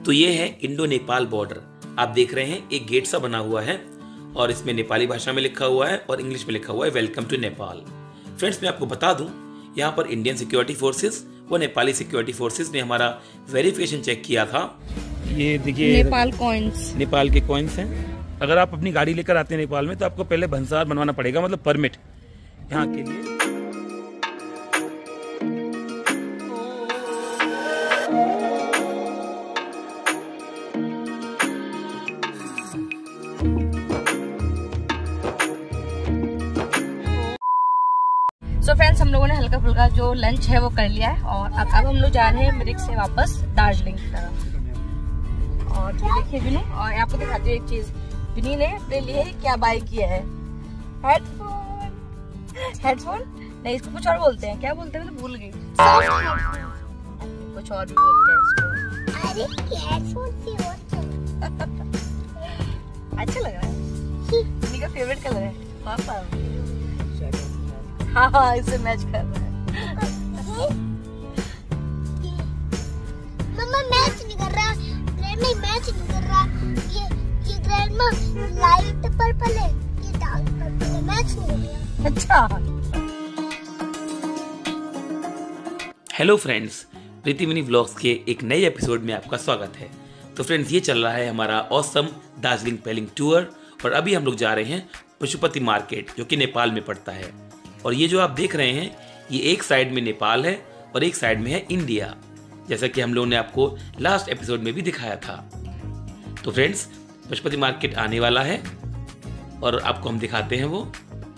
तो ये है इंडो नेपाल बॉर्डर। आप देख रहे हैं एक गेट सा बना हुआ है और इसमें नेपाली भाषा में लिखा हुआ है और इंग्लिश में लिखा हुआ है वेलकम टू नेपाल। फ्रेंड्स, मैं आपको बता दूं, यहाँ पर इंडियन सिक्योरिटी फोर्सेस व नेपाली सिक्योरिटी फोर्सेस ने हमारा वेरिफिकेशन चेक किया था। ये देखिए नेपाल के कॉइन्स हैं। अगर आप अपनी गाड़ी लेकर आते हैं नेपाल में तो आपको पहले भंसार बनवाना पड़ेगा, मतलब परमिट यहाँ के लिए। सो फ्रेंड्स, हम लोगों ने हल्का फुल्का जो लंच है वो कर लिया है और अब हम लोग जा रहे हैं मिरिक से वापस दार्जिलिंग की तरफ। और ये देखिए विनी, और आपको दिखाती हूँ एक चीज। विनी ने अपने लिए क्या बाय किया है? हेडफोन नहीं, इसको कुछ और बोलते हैं। क्या बोलते हैं? मैं तो भूल गई। कुछ और भी बोलते हैं इसको। अरे हेडफोन से अच्छा लग रहा है। विनी का फेवरेट कलर है। पापा हाँ, इसे मैच कर रहा है। मम्मा मैच नहीं कर रहा, ग्रैंडमा मैच नहीं कर रहा। ये ग्रैंडमा लाइट पर्पल है, ये डार्क पर्पल है, मैच नहीं कर रहा। अच्छा। Hello friends, Preeti mini vlogs के एक नए एपिसोड में आपका स्वागत है। तो फ्रेंड्स, ये चल रहा है हमारा ऑसम दार्जिलिंग पेलिंग टूर और अभी हम लोग जा रहे हैं पशुपति मार्केट, जो कि नेपाल में पड़ता है। और ये जो आप देख रहे हैं, ये एक साइड में नेपाल है और एक साइड में है इंडिया, जैसा कि हम लोगों ने आपको लास्ट एपिसोड में भी दिखाया था। तो फ्रेंड्स, पशुपति मार्केट आने वाला है और आपको हम दिखाते हैं वो।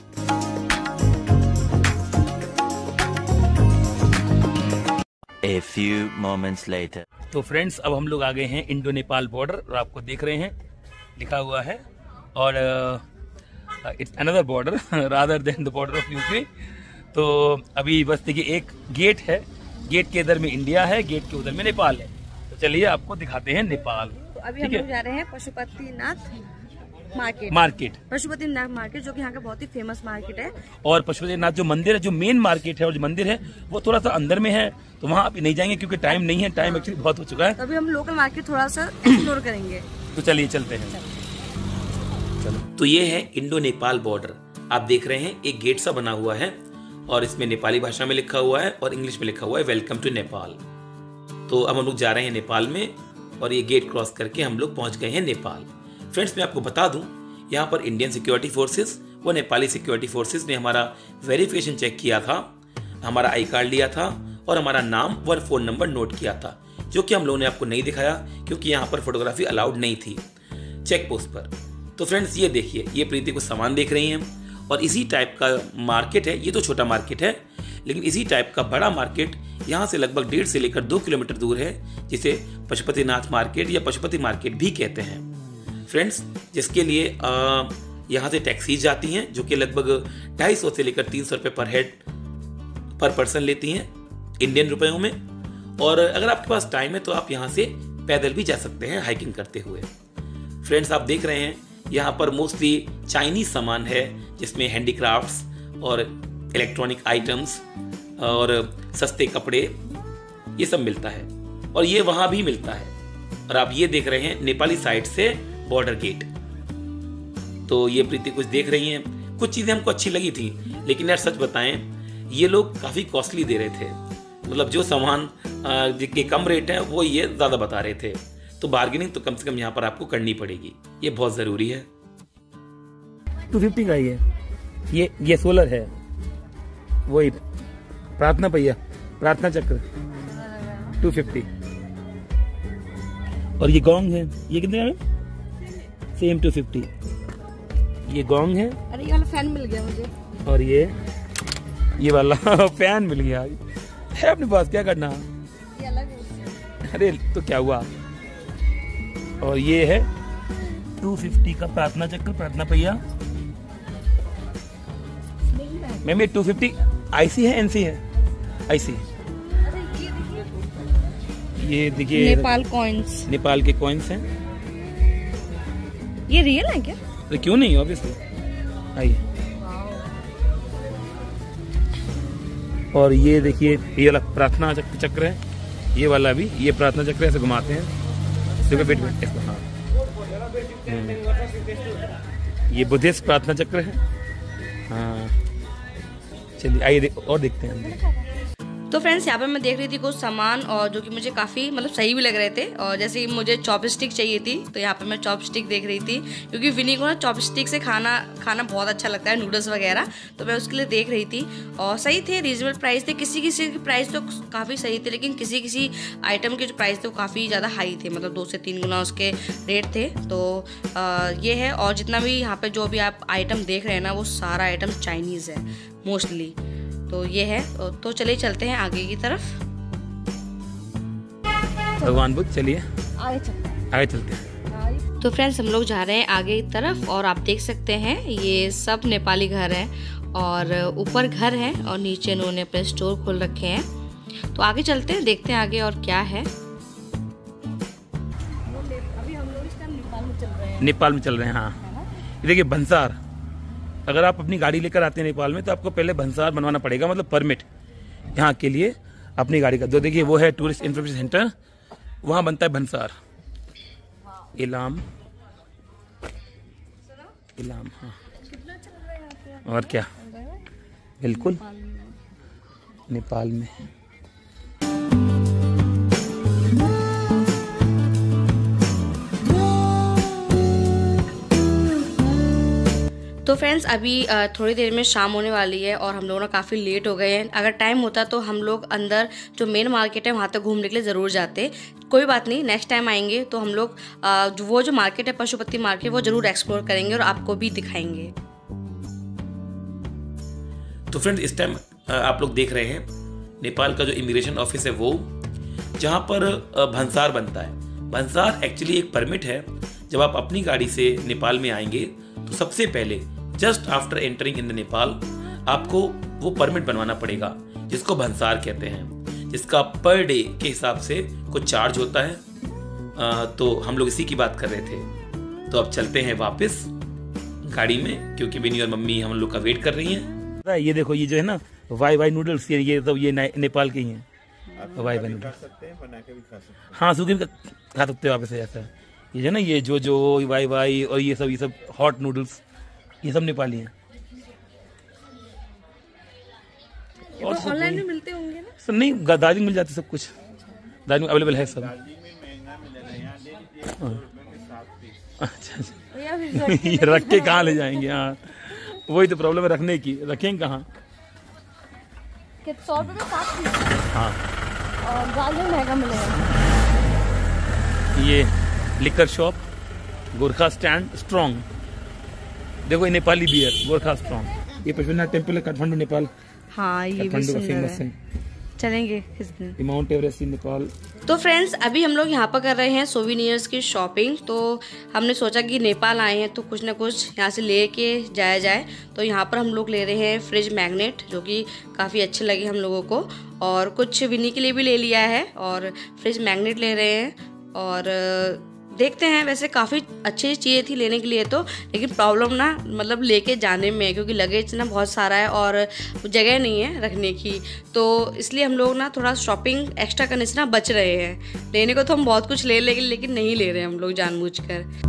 A few moments later. तो फ्रेंड्स, अब हम लोग आ गए हैं इंडो नेपाल बॉर्डर और आपको देख रहे हैं लिखा हुआ है और it's another border rather than the border of UP. तो अभी बस देखिए, एक गेट है, गेट के इधर में इंडिया है, गेट के उधर में नेपाल है। तो चलिए आपको दिखाते हैं नेपाल। तो अभी हम लोग जा रहे हैं पशुपतिनाथ मार्केट। पशुपतिनाथ मार्केट जो कि यहाँ का बहुत ही फेमस मार्केट है। और पशुपतिनाथ जो मंदिर है, जो मेन मार्केट है और जो मंदिर है, वो थोड़ा सा अंदर में है, तो वहाँ अभी नहीं जाएंगे क्योंकि टाइम नहीं है। टाइम एक्चुअली बहुत हो चुका है। तो अभी हम लोकल मार्केट थोड़ा सा एक्सप्लोर करेंगे। तो चलिए चलते हैं। चलो, तो ये है इंडो नेपाल बॉर्डर। आप देख रहे हैं एक गेट सा बना हुआ है और इसमें नेपाली भाषा में लिखा हुआ है और इंग्लिश में लिखा हुआ है वेलकम टू नेपाल। तो अब हम लोग जा रहे हैं नेपाल में और ये गेट क्रॉस करके हम लोग पहुंच गए हैं नेपाल। फ्रेंड्स, मैं आपको बता दूं, यहाँ पर इंडियन सिक्योरिटी फोर्सेस व नेपाली सिक्योरिटी फोर्सेस ने हमारा वेरिफिकेशन चेक किया था, हमारा आई कार्ड लिया था और हमारा नाम व फोन नंबर नोट किया था, जो कि हम लोगों ने आपको नहीं दिखाया क्योंकि यहाँ पर फोटोग्राफी अलाउड नहीं थी चेक पोस्ट पर। तो फ्रेंड्स, ये देखिए, ये प्रीति को सामान देख रही हैं और इसी टाइप का मार्केट है। ये तो छोटा मार्केट है, लेकिन इसी टाइप का बड़ा मार्केट यहाँ से लगभग 1.5 से लेकर 2 किलोमीटर दूर है, जिसे पशुपतिनाथ मार्केट या पशुपति मार्केट भी कहते हैं। फ्रेंड्स, जिसके लिए यहाँ से टैक्सीज जाती हैं, जो कि लगभग 250 से लेकर 300 रुपये पर हेड पर पर्सन लेती हैं इंडियन रुपयों में। और अगर आपके पास टाइम है तो आप यहाँ से पैदल भी जा सकते हैं हाइकिंग करते हुए। फ्रेंड्स, आप देख रहे हैं यहाँ पर मोस्टली चाइनीज सामान है, जिसमें हैंडीक्राफ्ट्स और इलेक्ट्रॉनिक आइटम्स और सस्ते कपड़े ये सब मिलता है और ये वहाँ भी मिलता है। और आप ये देख रहे हैं नेपाली साइड से बॉर्डर गेट। तो ये प्रीति कुछ देख रही हैं। कुछ चीज़ें हमको अच्छी लगी थी, लेकिन यार सच बताएं, ये लोग काफ़ी कॉस्टली दे रहे थे। मतलब जो सामान जिनके कम रेट है वो ये ज़्यादा बता रहे थे। तो बार्गेनिंग तो कम से कम यहाँ पर आपको करनी पड़ेगी, ये बहुत ज़रूरी है। 250 का ही है। ये सोलर है, वही प्रार्थना पहिया, प्रार्थना चक्र 250। और ये गोंग है, ये कितने का? सेम 250। ये गोंग है। अरे ये वाला फैन मिल गया मुझे। और ये वाला फैन मिल गया है अपने पास, क्या करना? ये अलग है। अरे तो क्या हुआ? और ये है 250 का प्रार्थना चक्र, प्रार्थना पहिया। मैम, ये 250 आईसी है एनसी है? आईसी। ये देखिए, नेपाल के कॉइन्स हैं। ये रियल है क्या? तो क्यों नहीं, ऑब्वियसली। आइए। और ये देखिए, ये वाला प्रार्थना चक्र है, ये वाला भी, ये प्रार्थना चक्र ऐसे घुमाते हैं। देखो वेट इसको, हाँ ये बुद्धिस्ट प्रार्थना चक्र है। हाँ चलिए आइए और देखते हैं अंदर। तो फ्रेंड्स यहाँ पे मैं देख रही थी कुछ सामान और जो कि मुझे काफ़ी मतलब सही भी लग रहे थे। और जैसे कि मुझे चॉपस्टिक चाहिए थी तो यहाँ पे मैं चॉपस्टिक देख रही थी, क्योंकि विनी को ना चॉपस्टिक से खाना बहुत अच्छा लगता है, नूडल्स वगैरह। तो मैं उसके लिए देख रही थी और सही थे, रीजनेबल प्राइस थे। किसी किसी की प्राइस तो काफ़ी सही थे, लेकिन किसी किसी आइटम के जो प्राइस थे वो काफ़ी ज़्यादा हाई थे, मतलब 2 से 3 गुना उसके रेट थे। तो ये है। और जितना भी यहाँ पे जो भी आप आइटम देख रहे हैं ना, वो सारा आइटम चाइनीज़ है मोस्टली। तो ये है। तो चलिए चलते हैं आगे की तरफ। भगवान बुद्ध, चलिए आगे चलते हैं। तो फ्रेंड्स हम लोग जा रहे हैं आगे की तरफ और आप देख सकते हैं ये सब नेपाली घर हैं और ऊपर घर है और नीचे इन्होंने अपने स्टोर खोल रखे हैं। तो आगे चलते हैं, देखते हैं आगे और क्या है। अभी हम लोग इस टाइम नेपाल में चल रहे हैं। हाँ ये देखिए भंसार। अगर आप अपनी गाड़ी लेकर आते हैं नेपाल में तो आपको पहले भंसार बनवाना पड़ेगा, मतलब परमिट यहाँ के लिए अपनी गाड़ी का। जो देखिए वो है टूरिस्ट इन्फॉर्मेशन सेंटर, वहाँ बनता है भंसार। इलाम हाँ। और क्या, बिल्कुल नेपाल में। तो फ्रेंड्स अभी थोड़ी देर में शाम होने वाली है और हम लोग ना काफ़ी लेट हो गए हैं। अगर टाइम होता तो हम लोग अंदर जो मेन मार्केट है वहाँ तक घूमने के लिए ज़रूर जाते। कोई बात नहीं, नेक्स्ट टाइम आएंगे तो हम लोग वो जो मार्केट है पशुपति मार्केट, वो ज़रूर एक्सप्लोर करेंगे और आपको भी दिखाएंगे। तो फ्रेंड्स इस टाइम आप लोग देख रहे हैं नेपाल का जो इमिग्रेशन ऑफिस है वो, जहाँ पर भंसार बनता है। भंसार एक्चुअली एक परमिट है। जब आप अपनी गाड़ी से नेपाल में आएंगे तो सबसे पहले just after entering in the Nepal आपको वो परमिट बनवाना पड़ेगा, जिसको भंसार कहते हैं, जिसका पर डे के हिसाब से कुछ चार्ज होता है। तो हम लोग इसी की बात कर रहे थे। तो अब चलते हैं वापस गाड़ी में, क्योंकि विनी और मम्मी हम लोग का वेट कर रही हैं। ये देखो ये जो है ना वाई नूडल्स, ये तो ये नेपाल के ही हैं। वाई नूडल्स हाँ सूखे भी खा सकते हो आप ऐसे। ऐसा ये जो ना ये जो वाई और ये सब हॉट नूडल्स, ये सब नेपाली हैं। और ऑनलाइन भी मिलते होंगे ना? सब नहीं, दार्जिलिंग मिल जाते सब कुछ, दार्जिलिंग अवेलेबल है सब। अच्छा ये रख के कहाँ ले जाएंगे? हाँ वही तो प्रॉब्लम है, रखने की। रखेंगे कहाँ? 100 रुपये में 7 पीस। हाँ और दार्जिलिंग महंगा मिलेगा। ये liquor shop, Gorkha stand strong. देखो ये नेपाली बियर गोरखा स्ट्रॉन्ग। ये पशुपतिनाथ टेम्पल है काठमांडू नेपाल। हाँ ये भी सुंदर है, चलेंगे इस दिन। Mount Everest in Nepal. तो फ्रेंड्स अभी हम लोग यहाँ पर कर रहे हैं सोविनियर्स की शॉपिंग। तो हमने सोचा कि नेपाल आए हैं तो कुछ ना कुछ यहाँ से लेके जाया जाए। तो यहाँ पर हम लोग ले रहे हैं फ्रिज मैग्नेट, जो कि काफ़ी अच्छे लगे हम लोगों को। और कुछ विनी के लिए भी ले लिया है और फ्रिज मैग्नेट ले रहे हैं। और देखते हैं, वैसे काफ़ी अच्छी चीज़ें थी लेने के लिए तो, लेकिन प्रॉब्लम ना मतलब लेके जाने में, क्योंकि लगेज ना बहुत सारा है और जगह नहीं है रखने की। तो इसलिए हम लोग ना थोड़ा शॉपिंग एक्स्ट्रा करने से ना बच रहे हैं। लेने को तो हम बहुत कुछ ले लेंगे, लेकिन नहीं ले रहे हैं हम लोग जानबूझकर।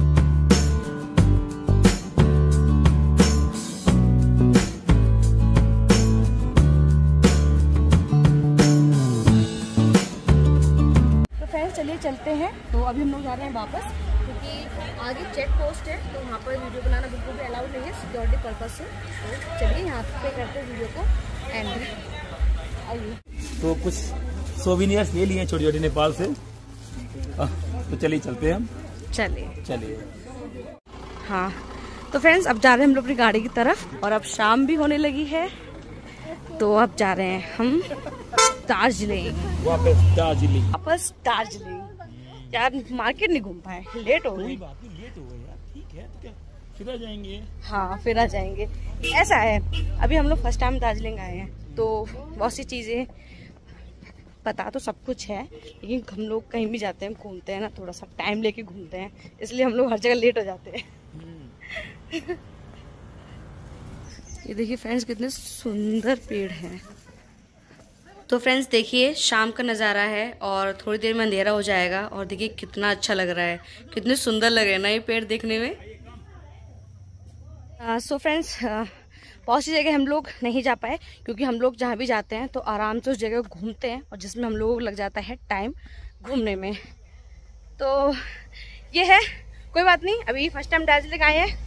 चलिए चलते हैं। तो अभी हम लोग जा रहे हैं वापस, क्योंकि आगे चेक पोस्ट है तो वहाँ पर वीडियो बनाना बिल्कुल भी अलाउड नहीं है सिक्योरिटी पर्पज से। तो चलिए यहाँ पे करते हैं वीडियो को एंड। आइए तो कुछ सोविनियर्स ले लिए छोटी छोटी नेपाल से। तो चलिए चलते हैं हम। चलिए हाँ तो फ्रेंड्स अब जा रहे हैं हम लोग अपनी गाड़ी की तरफ और अब शाम भी होने लगी है। तो अब जा रहे हैं हम दार्जिलिंग, वापस दार्जिलिंग। यार मार्केट नहीं घूम पाए, लेट हो गई। लेट हो गए यार, ठीक है तो क्या फिर आ जाएंगे। हाँ फिर आ जाएंगे। ऐसा है अभी हम लोग फर्स्ट टाइम दार्जिलिंग आए हैं तो बहुत सी चीज़ें पता तो सब कुछ है, लेकिन हम लोग कहीं भी जाते हैं घूमते हैं ना, थोड़ा सा टाइम लेके घूमते हैं, इसलिए हम लोग हर जगह लेट हो जाते हैं। ये देखिए फ्रेंड्स कितने सुंदर पेड़ हैं। तो फ्रेंड्स देखिए शाम का नज़ारा है और थोड़ी देर में अंधेरा हो जाएगा और देखिए कितना अच्छा लग रहा है, कितने सुंदर लग रहे हैं ना ये पेड़ देखने में। सो फ्रेंड्स बहुत सी जगह हम लोग नहीं जा पाए क्योंकि हम लोग जहाँ भी जाते हैं तो आराम से उस जगह घूमते हैं और जिसमें हम लोगों को लग जाता है टाइम घूमने में। तो ये है, कोई बात नहीं, अभी फर्स्ट टाइम दार्जिलिंग आए हैं,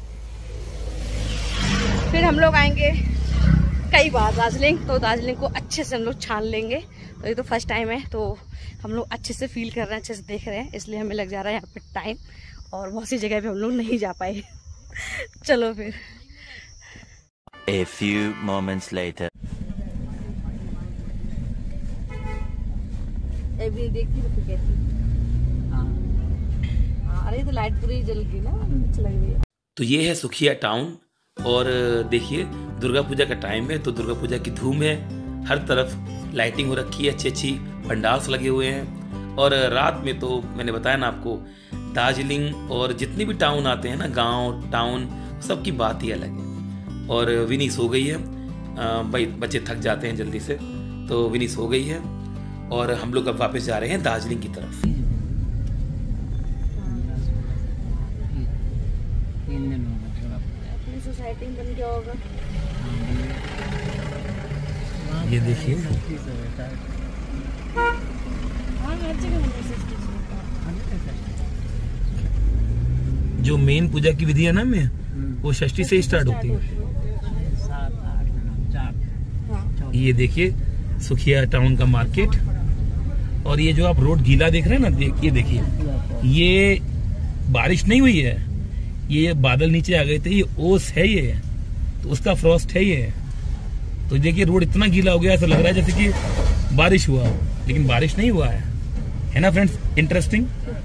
फिर हम लोग आएंगे कई बार दार्जिलिंग, तो दार्जिलिंग को अच्छे से हम लोग छान लेंगे। तो ये तो फर्स्ट टाइम है तो हम लोग अच्छे से फील कर रहे हैं, अच्छे से देख रहे हैं, इसलिए हमें लग जा रहा है यहाँ पे टाइम और बहुत सी जगह पे हम लोग नहीं जा पाए। चलो फिर। A few moments later. अभी देखती तो कैसी। अरे तो लाइट पूरी जल गई ना, अच्छी लग रही है। तो ये है सुखिया टाउन और देखिए दुर्गा पूजा का टाइम है तो दुर्गा पूजा की धूम है, हर तरफ लाइटिंग हो रखी है, अच्छी अच्छी पंडाल्स लगे हुए हैं। और रात में तो मैंने बताया ना आपको, दार्जिलिंग और जितने भी टाउन आते हैं ना, गांव टाउन, सबकी बात ही अलग है। और विनी सो गई है, भाई बच्चे थक जाते हैं जल्दी से, तो विनी सो गई है और हम लोग अब वापस जा रहे हैं दार्जिलिंग की तरफ। सोसाइटी में बन गया होगा, ये देखिए जो मेन पूजा की विधि है ना में, वो षष्ठी से स्टार्ट होती है। ये देखिए सुखिया टाउन का मार्केट और ये जो आप रोड गीला देख रहे हैं ना, ये देखिए, ये बारिश नहीं हुई है, ये बादल नीचे आ गए थे, ये ओस है, ये तो उसका फ्रॉस्ट है ये। तो देखिए रोड इतना गीला हो गया, ऐसा लग रहा है जैसे कि बारिश हुआ, लेकिन बारिश नहीं हुआ है ना फ्रेंड्स। इंटरेस्टिंग।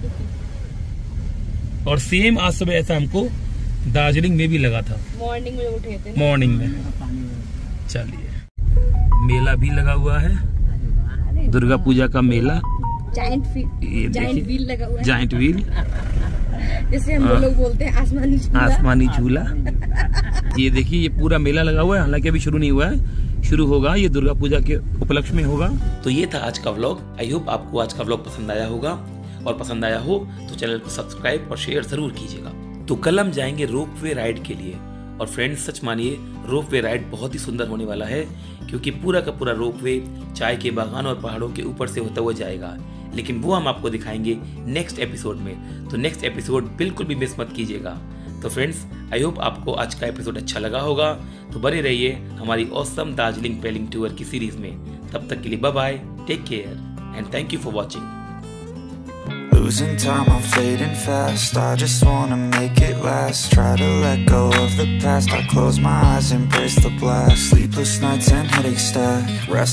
और सेम आज सुबह ऐसा हमको दार्जिलिंग में भी लगा था, मॉर्निंग में उठे थे, मॉर्निंग में। चलिए, मेला भी लगा हुआ है, दुर्गा पूजा का मेला, जाइंट व्हील लगा हुआ है, जाइंट व्हील जैसे हम लोग बोलते हैं आसमानी झूला। आसमानी झूला। ये देखिए ये पूरा मेला लगा हुआ है, हालांकि अभी शुरू नहीं हुआ है, शुरू होगा, ये दुर्गा पूजा के उपलक्ष्य में होगा। तो ये था आज का व्लॉग। आई होप आपको आज का व्लॉग पसंद आया होगा, और पसंद आया हो तो चैनल को सब्सक्राइब और शेयर जरूर कीजिएगा। तो कल हम जाएंगे रोप वे राइड के लिए, और फ्रेंड्स सच मानिए रोप वे राइड बहुत ही सुंदर होने वाला है, क्योंकि पूरा का पूरा रोप वे चाय के बागान और पहाड़ों के ऊपर से होता हुआ जाएगा। लेकिन वो हम आपको दिखाएंगे नेक्स्ट एपिसोड में, तो नेक्स्ट एपिसोड बिल्कुल भी मिस मत कीजिएगा। तो फ्रेंड्स आई होप आपको आज का एपिसोड अच्छा लगा होगा, तो बने रहिए हमारी ऑसम दार्जिलिंग पेलिंग टूर की सीरीज में। तब तक के लिए bye bye, take care and thank you for watching. Losing time, I'm fading fast. I just wanna make it last. Try to let go of the past. I close my eyes, embrace the blast. Sleepless nights and headaches stack. Rest